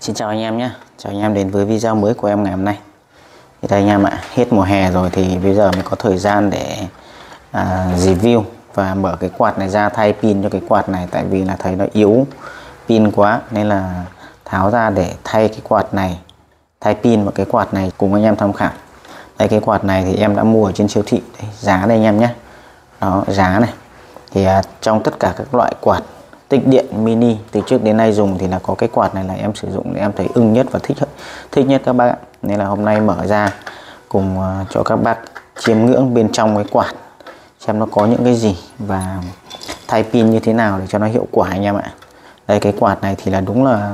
Xin chào anh em nhé. Chào anh em đến với video mới của em ngày hôm nay. Thì đây anh em ạ, hết mùa hè rồi thì bây giờ mới có thời gian để review và mở cái quạt này ra, thay pin cho cái quad này. Tại vì là thấy nó yếu pin quá nên là tháo ra để thay cái quạt này, thay pin và cái quạt này cùng anh em tham khảo. Đây, cái quạt này thì em đã mua ở trên siêu thị. Đây, giá đây anh em nhé. Đó, giá này thì trong tất cả các loại quạt tích điện mini từ trước đến nay dùng thì là có cái quạt này là em sử dụng để em thấy ưng nhất và thích nhất các bác ạ. Nên là hôm nay mở ra cùng cho các bác chiêm ngưỡng bên trong cái quạt, xem nó có những cái gì và thay pin như thế nào để cho nó hiệu quả anh em ạ. Đây, cái quạt này thì là đúng là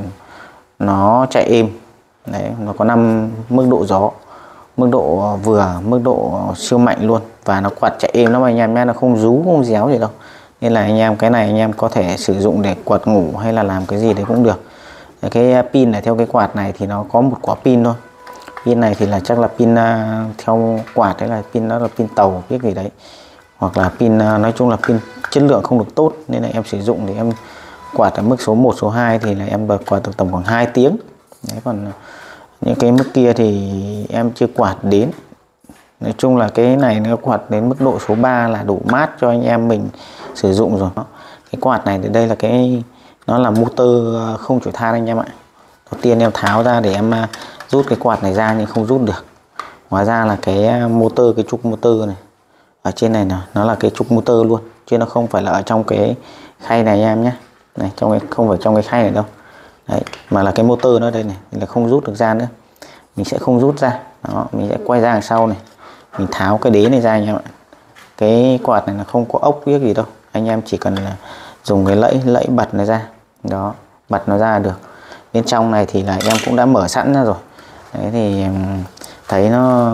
nó chạy êm. Đấy, nó có 5 mức độ gió, mức độ vừa, mức độ siêu mạnh luôn, và nó quạt chạy êm lắm anh em nhé, nó không rú không réo gì đâu. Nên là anh em, cái này anh em có thể sử dụng để quạt ngủ hay là làm cái gì đấy cũng được. Cái pin này, theo cái quạt này thì nó có một quả pin thôi. Pin này thì là chắc là pin theo quạt đấy là pin, nó là pin tàu biết gì đấy, hoặc là pin nói chung là pin chất lượng không được tốt. Nên là em sử dụng thì em quạt ở mức số 1, số 2 thì là em quạt được tầm khoảng 2 tiếng. Đấy, còn những cái mức kia thì em chưa quạt đến. Nói chung là cái này nó quạt đến mức độ số 3 là đủ mát cho anh em mình sử dụng rồi. Cái quạt này thì đây là nó là motor không chổi than anh em ạ. Đầu tiên em tháo ra để em rút cái quạt này ra nhưng không rút được. Hóa ra là cái motor, cái trục motor này ở trên này nó là cái trục motor luôn, chứ nó không phải là ở trong cái khay này em nhé. Này, không phải trong cái khay này đâu. Đấy, mà là cái motor nó đây này, là không rút được ra nữa. Mình sẽ không rút ra. Đó, mình sẽ quay ra đằng sau này. Mình tháo cái đế này ra anh em ạ. Cái quạt này là không có ốc biết gì đâu. Anh em chỉ cần là dùng cái lẫy bật nó ra. Đó, bật nó ra được. Bên trong này thì là em cũng đã mở sẵn ra rồi. Đấy thì thấy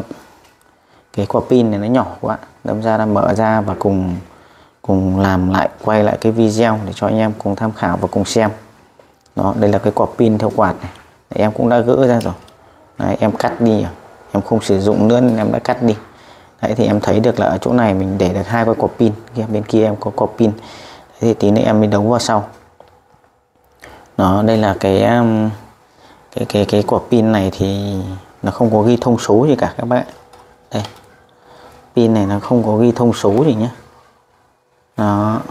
cái quả pin này nó nhỏ quá, đâm ra là mở ra và cùng làm lại, quay lại cái video để cho anh em cùng tham khảo và cùng xem. Đó, đây là cái quả pin theo quạt này. Đấy, em cũng đã gỡ ra rồi. Đấy, em cắt đi rồi. Em không sử dụng nữa nên em đã cắt đi. Đấy thì em thấy được là ở chỗ này mình để được 2 cái quả pin, bên kia em có quả pin. Đấy, thì tí nữa em mới đấu vào sau. Đó, đây là cái quả pin này thì nó không có ghi thông số gì cả các bạn. Đây, pin này nó không có ghi thông số gì nhé. Đó,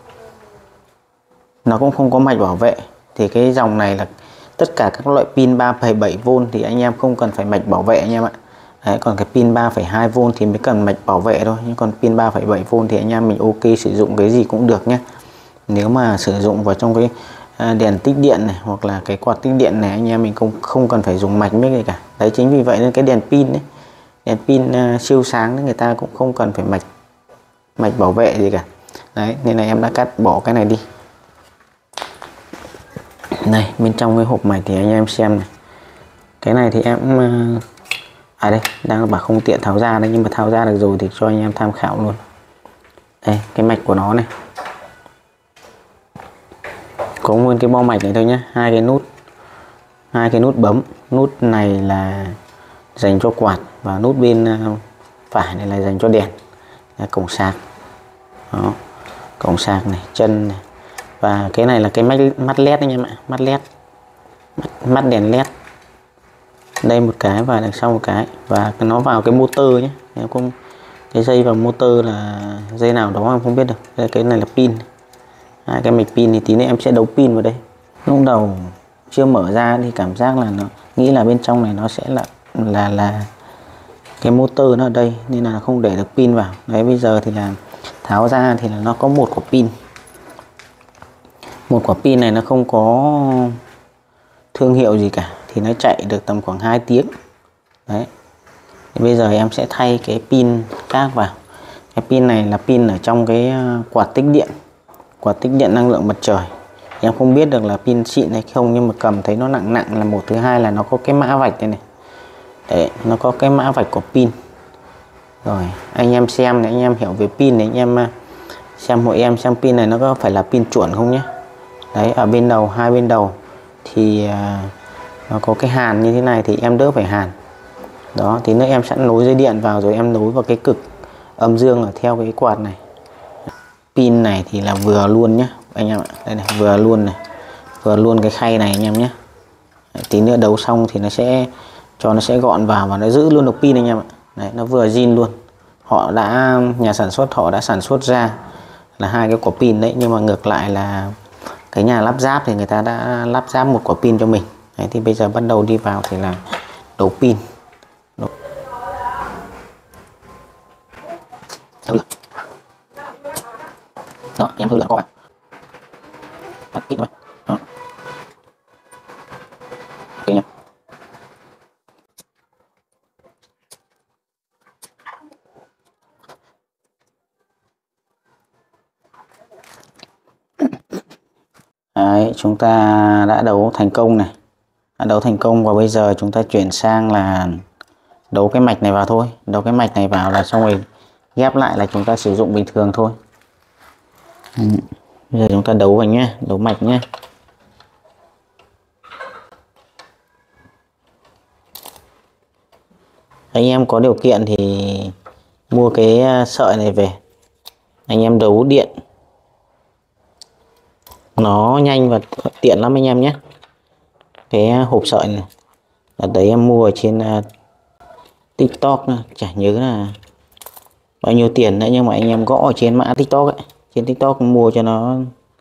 nó cũng không có mạch bảo vệ. Thì cái dòng này là tất cả các loại pin 3,7V thì anh em không cần phải mạch bảo vệ anh em ạ. Đấy, còn cái pin 3,2V thì mới cần mạch bảo vệ thôi. Nhưng còn pin 3,7V thì anh em mình ok, sử dụng cái gì cũng được nhé. Nếu mà sử dụng vào trong cái đèn tích điện này hoặc là cái quạt tích điện này, anh em mình không cần phải dùng mạch mấy cái cả. Đấy, chính vì vậy nên cái đèn pin ấy, đèn pin siêu sáng người ta cũng không cần phải mạch bảo vệ gì cả. Đấy, nên là em đã cắt bỏ cái này đi. Này, bên trong cái hộp này thì anh em xem này. Cái này thì em đây đang bảo không tiện tháo ra đấy, nhưng mà tháo ra được rồi thì cho anh em tham khảo luôn. Đây, cái mạch của nó này. Có nguyên cái bo mạch này thôi nhé, hai cái nút bấm. Nút này là dành cho quạt và nút bên phải này là dành cho đèn, là cổng sạc. Đó, cổng sạc này, chân này. Và cái này là cái mắt led anh em ạ, mắt đèn led. Đây một cái và đằng sau một cái, và nó vào cái motor nhé. Nếu không, cái dây vào motor là dây nào đó em không biết được. Đây, cái này là pin. Cái mạch pin thì tí nữa em sẽ đấu pin vào đây. Lúc đầu chưa mở ra thì cảm giác là nó nghĩ là bên trong này nó sẽ là cái motor nó ở đây nên là không để được pin vào. Đấy, bây giờ thì là tháo ra thì là nó có một quả pin. Một quả pin này nó không có thương hiệu gì cả thì nó chạy được tầm khoảng 2 tiếng. Đấy. Thì bây giờ em sẽ thay cái pin khác vào. Cái pin này là pin ở trong cái quạt tích điện năng lượng mặt trời. Em không biết được là pin xịn hay không, nhưng mà cầm thấy nó nặng là một. Thứ hai là nó có cái mã vạch đây này. Đấy, nó có cái mã vạch của pin. Rồi, anh em xem này, anh em hiểu về pin này, anh em xem hộ em xem pin này nó có phải là pin chuẩn không nhé. Đấy, ở bên đầu, hai bên đầu thì nó có cái hàn như thế này thì em đỡ phải hàn. Đó, thì nữa em sẽ nối dây điện vào rồi em nối vào cái cực âm dương ở theo cái quạt này. Pin này thì là vừa luôn nhé anh em ạ. Đây này, vừa luôn này, vừa luôn cái khay này anh em nhé. tí nữa đấu xong thì nó sẽ gọn vào và nó giữ luôn được pin anh em ạ. Đấy, nó vừa zin luôn. Nhà sản xuất họ đã sản xuất ra là 2 cái quả pin đấy, nhưng mà ngược lại là cái nhà lắp ráp thì người ta đã lắp ráp một quả pin cho mình. Đấy, thì bây giờ bắt đầu đi vào thì là đấu pin. Đó, em thử lượn các bạn. Tắt ít thôi. Đó. Ok nhá. Đấy, chúng ta đã đấu thành công này. Đã đấu thành công và bây giờ chúng ta chuyển sang là đấu cái mạch này vào thôi. Đấu cái mạch này vào là xong rồi ghép lại là chúng ta sử dụng bình thường thôi. Bây giờ chúng ta đấu vào nhé, đấu mạch nhé. Anh em có điều kiện thì mua cái sợi này về, anh em đấu điện nó nhanh và tiện lắm anh em nhé. Cái hộp sợi này là đấy em mua ở trên TikTok, chả nhớ là bao nhiêu tiền nữa, nhưng mà anh em gõ ở trên mã TikTok ấy, trên TikTok mua cho nó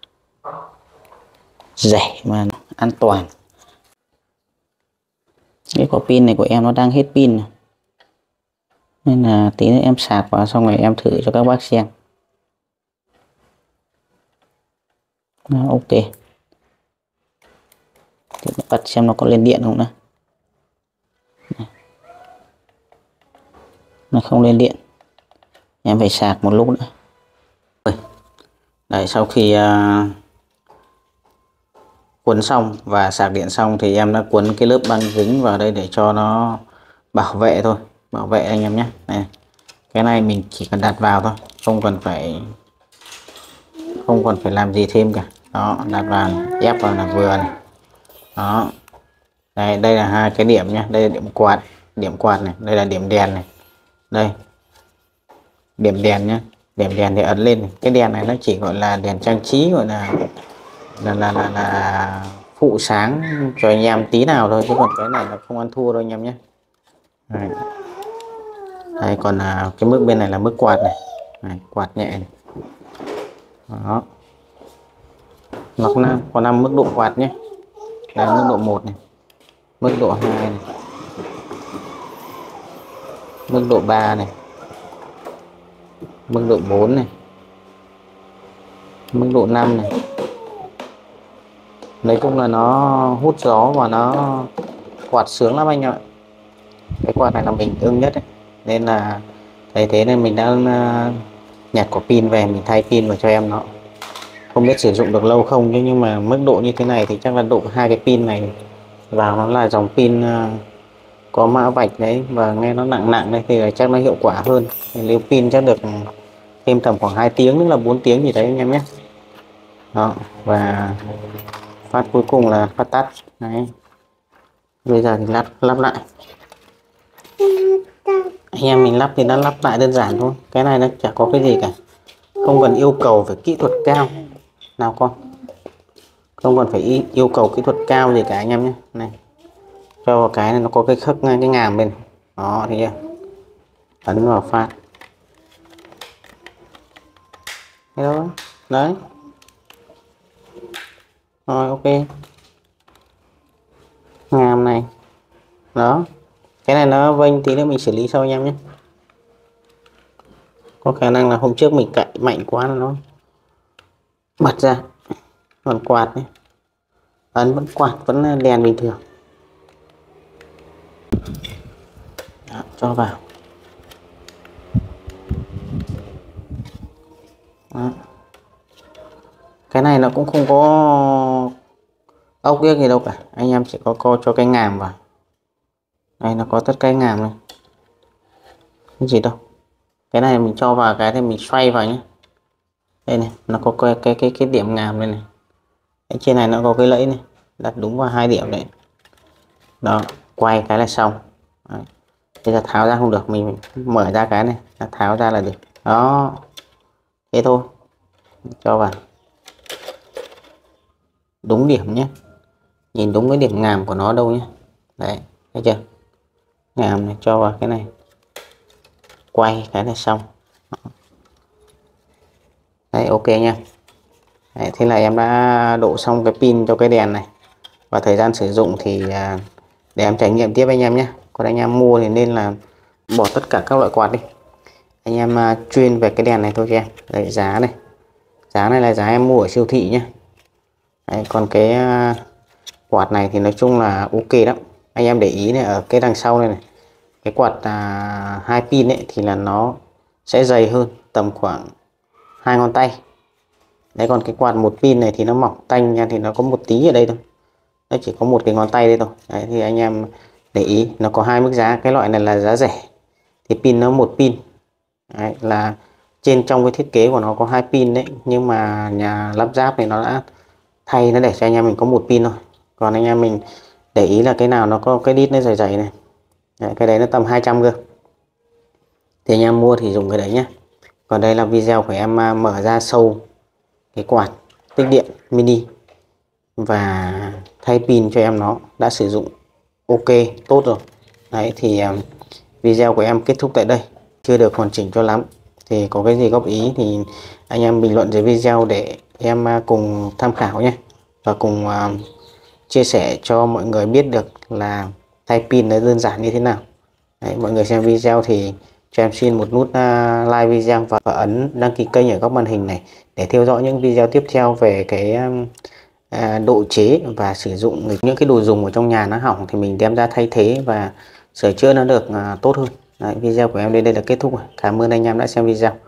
rẻ mà an toàn. Cái quả pin này của em nó đang hết pin này, nên là tí nữa em sạc vào xong rồi em thử cho các bác xem. Ok, thì bật xem nó có lên điện không nữa. Nó không lên điện, em phải sạc một lúc nữa. Đấy, sau khi cuốn xong và sạc điện xong thì em đã cuốn cái lớp băng dính vào đây để cho nó bảo vệ thôi, bảo vệ anh em nhé. Này, cái này mình chỉ cần đặt vào thôi, không cần phải làm gì thêm cả. Đó, đặt vào ép vào là vừa này. Đó, đây là 2 cái điểm nhé. Đây là điểm quạt này, đây là điểm đèn này, đây điểm đèn nhé. Điểm đèn thì ấn lên này. Cái đèn này nó chỉ gọi là đèn trang trí, gọi là phụ sáng cho anh em tí nào thôi, chứ còn cái này là không ăn thua đâu anh em nhé. Đây, còn cái mức bên này là mức quạt này, quạt nhẹ này. Đó, nó có 5 mức độ quạt nhé. Đây mức độ 1 này, mức độ 2 này, mức độ 3 này, mức độ 4 này, mức độ 5 này. Nói chung là nó hút gió và nó quạt sướng lắm anh ạ. Cái quạt này là mình ưng nhất ấy. Nên là thấy thế nên mình đã nhặt quả pin về, mình thay pin vào cho em nó. Không biết sử dụng được lâu không, nhưng mà mức độ như thế này thì chắc là độ 2 cái pin này vào nó là dòng pin có mã vạch đấy, và nghe nó nặng nặng đây thì chắc nó hiệu quả hơn. Nếu pin chắc được thêm tầm khoảng 2 tiếng tức là 4 tiếng gì đấy anh em nhé. Đó, và phát cuối cùng là phát tắt đấy. Bây giờ thì lắp lại. Anh em mình lắp thì nó lắp lại đơn giản thôi, cái này nó chả có cái gì cả, không cần yêu cầu phải kỹ thuật cao nào con, không cần phải yêu cầu kỹ thuật cao gì cả anh em nhé. Này, cho vào cái này nó có cái khớp ngay cái ngàm bên đó, thì ấn vào phát thế đó. Đấy rồi, ok, ngàm này đó. Cái này nó vênh tí nữa mình xử lý sau anh em nhé. Có khả năng là hôm trước mình cạy mạnh quá là nó bật ra. Còn quạt này, ấn vẫn quạt, vẫn đèn bình thường. Đó, cho vào. Đó. Cái này nó cũng không có ốc điếc gì đâu cả, anh em chỉ có cho cái ngàm vào. Đây nó có tất cái ngàm này, cái gì đâu. Cái này mình cho vào cái thì mình xoay vào nhé. Đây này, nó có cái điểm ngàm đây này. Cái trên này nó có cái lẫy này, đặt đúng vào 2 điểm đấy. Đó, quay cái là xong. Đấy. Bây giờ tháo ra không được, mình mở ra cái này, tháo ra là được. Đó, thế thôi, cho vào đúng điểm nhé. nhìn đúng cái điểm ngàm của nó đâu nhé. Đấy, thấy chưa? Ngàm này cho vào cái này, quay cái này xong. Đấy, ok nha. Đấy, thế là em đã độ xong cái pin cho cái đèn này. Và thời gian sử dụng thì để em trải nghiệm tiếp anh em nhé. Còn anh em mua thì nên là bỏ tất cả các loại quạt đi. Anh em chuyên về cái đèn này thôi cho em. Đấy, giá này. Giá này là giá em mua ở siêu thị nhé. Đấy, còn cái quạt này thì nói chung là ok lắm. Anh em để ý này, ở cái đằng sau này này, cái quạt 2 pin ấy thì là nó sẽ dày hơn tầm khoảng 2 ngón tay. Đấy, còn cái quạt 1 pin này thì nó mỏng tanh nha, thì nó có một tí ở đây thôi, nó chỉ có một cái ngón tay đây thôi. Đấy, thì anh em để ý nó có hai mức giá. Cái loại này là giá rẻ thì pin nó 1 pin. Đấy, là trên trong cái thiết kế của nó có 2 pin đấy, nhưng mà nhà lắp ráp này nó đã thay nó để cho anh em mình có 1 pin thôi. Còn anh em mình để ý là cái nào nó có cái đít nó dày dày này. Đấy, cái đấy nó tầm 200 cơ, thì anh em mua thì dùng cái đấy nhé. Còn đây là video của em mở ra sâu cái quạt tích điện mini và thay pin cho em, nó đã sử dụng ok tốt rồi. Đấy, thì video của em kết thúc tại đây, chưa được hoàn chỉnh cho lắm. Thì có cái gì góp ý thì anh em bình luận dưới video để em cùng tham khảo nhé, và cùng chia sẻ cho mọi người biết được là thay pin nó đơn giản như thế nào. Đấy, mọi người xem video thì cho em xin một nút like video và ấn đăng ký kênh ở góc màn hình này để theo dõi những video tiếp theo về cái độ chế và sử dụng những cái đồ dùng ở trong nhà nó hỏng thì mình đem ra thay thế và sửa chữa nó được tốt hơn. Đấy, video của em đến đây là kết thúc rồi. Cảm ơn anh em đã xem video.